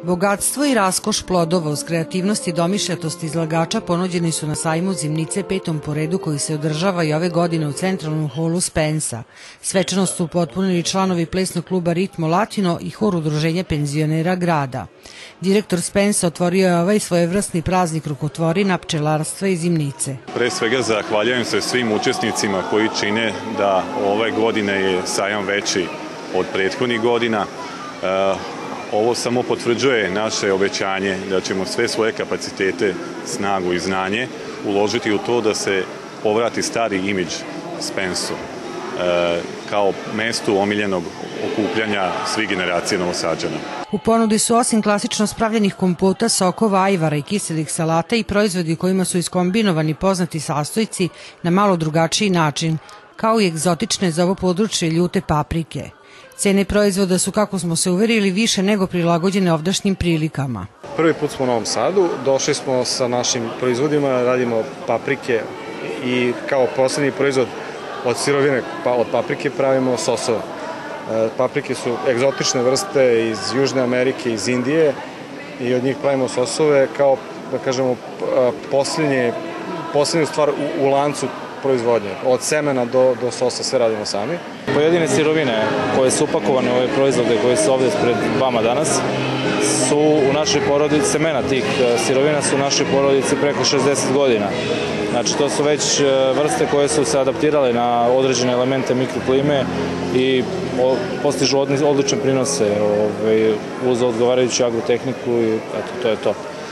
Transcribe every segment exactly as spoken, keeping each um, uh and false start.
Bogatstvo i raskoš plodova uz kreativnost i domišljatost izlagača ponuđeni su na sajmu Zimnice petom po redu koji se održava i ove godine u centralnom holu Spensa. Svečanost su upotpunili članovi plesnog kluba Ritmo Latino i hor udruženja penzionera grada. Direktor Spensa otvorio je ovaj svojevrsni praznik rukotvorina, pčelarstva i Zimnice. Pre svega zahvaljujem se svim učesnicima koji čine da ove godine je sajam veći od prethodnih godina. Ovo samo potvrđuje naše obećanje da ćemo sve svoje kapacitete, snagu i znanje uložiti u to da se povrati stari imidž Spensu kao mestu omiljenog okupljanja svih generacija Novosađana. U ponudi su osim klasično spravljenih kompota, sokova, ajvara i kiselih salata i proizvodi kojima su iskombinovani poznati sastojci na malo drugačiji način, kao i egzotične za ovo područje ljute paprike. Cene proizvoda su, kako smo se uverili, više nego prilagođene ovdašnjim prilikama. Prvi put smo u Novom Sadu, došli smo sa našim proizvodima, radimo paprike i kao poslednji proizvod od sirovine od paprike pravimo sosove. Paprike su egzotične vrste iz Južne Amerike, iz Indije i od njih pravimo sosove kao, da kažemo, posljednje, posljednju stvar u, u lancu proizvodnje. Od semena do, do sosa sve radimo sami. Pojedine sirovine koje su upakovane u ove proizvode koje su ovdje pred vama danas su u našoj porodici, semena tih sirovina su u našoj porodici preko šezdeset godina. Znači to su već vrste koje su se adaptirale na određene elemente mikroklime i postižu odlične prinose uz odgovarajuću agrotehniku i eto, to je to.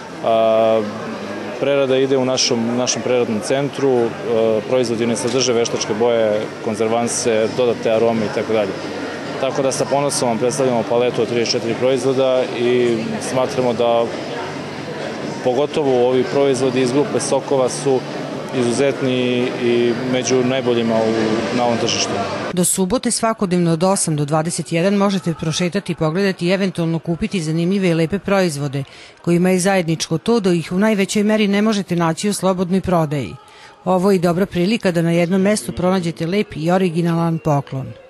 Prerada ide u našom, našem preradnom centru, proizvodi ne sadrže veštačke boje, konzervanse, dodate arome i tako dalje. Tako da sa ponosom vam predstavljamo paletu od trideset četiri proizvoda i smatramo da pogotovo ovi proizvodi iz grupe sokova su izuzetni i među najboljima u, na ovom tržištu. Do subote svakodnevno od osam do dvadeset jedan možete prošetati, pogledati i eventualno kupiti zanimljive i lepe proizvode, kojima je zajedničko to da ih u najvećoj meri ne možete naći u slobodnoj prodaji. Ovo je i dobra prilika da na jednom mestu pronađete lep i originalan poklon.